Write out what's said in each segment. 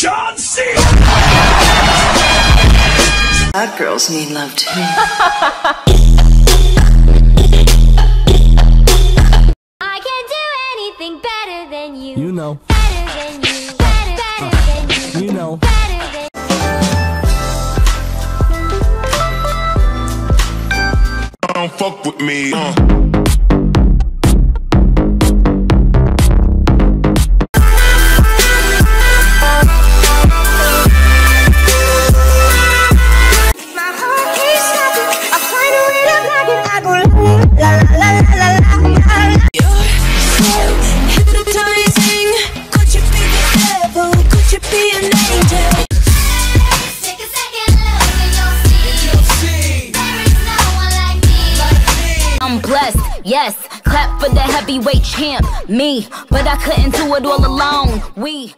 John Cena! Bad girls need love too. I can't do anything better than you. You know. Better than you. Better than you. You know. Better than Don't fuck with me. I'm blessed, yes, clap for the heavyweight champ, me, but I couldn't do it all alone, we.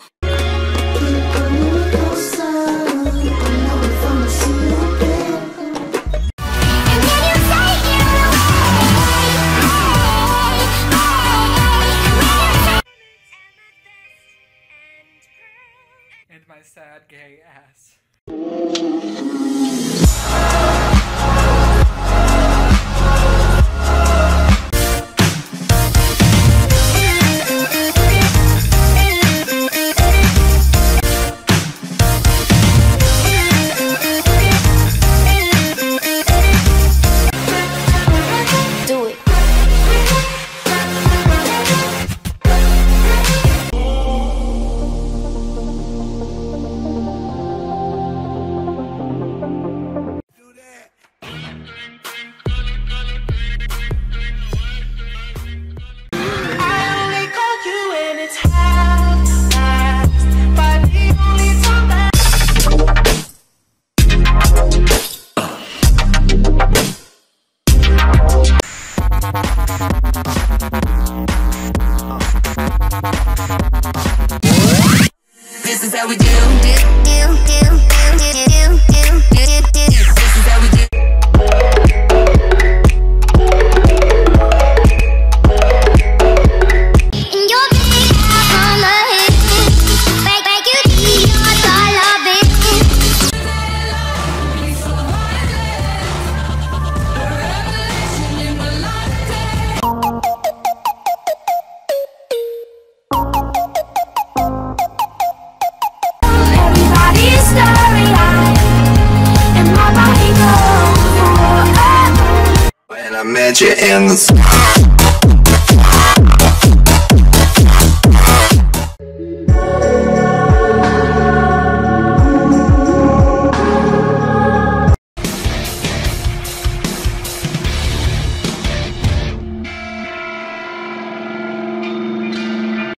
And my sad gay ass. This is how we do. This is how we do. in your big on the head. Make you see your all of it. Everybody's starry-eyed, and my body goes, oh, oh. When I met you in the